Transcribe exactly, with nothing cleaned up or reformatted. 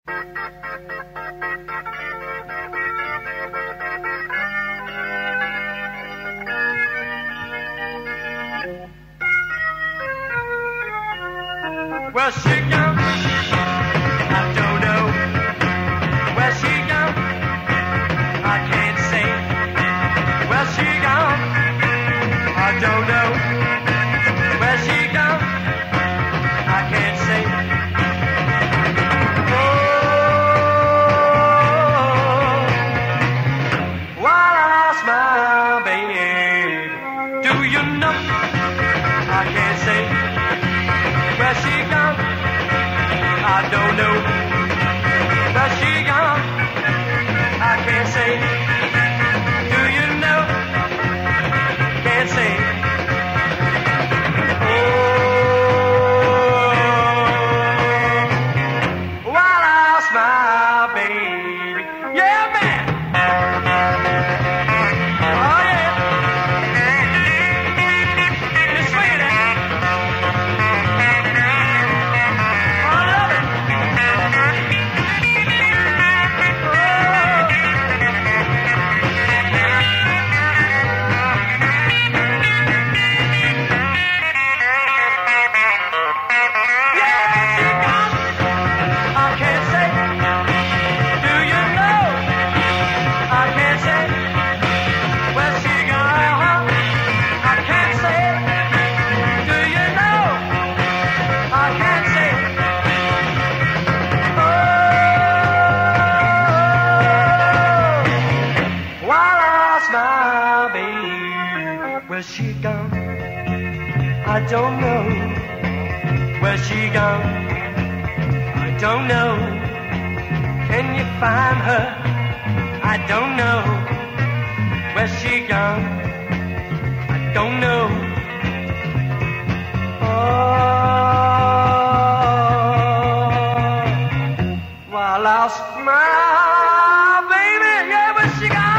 Well, she gone, I don't know. Where she gone, I can't say. Where she gone, I don't know. Where she gone, I can't say. Oh, while I lost my baby, do you know? I can't say. Where she gone, I don't know. Where she gone, I can't say. Do you know? Can't say. Oh, while I lost my baby. Yeah, man. Oh, yeah. It's sweet, eh? Where's she gone? I don't know. Where's she gone? I don't know. Can you find her? I don't know. Where's she gone? I don't know. Oh, well, I lost my baby. Yeah, where's she gone?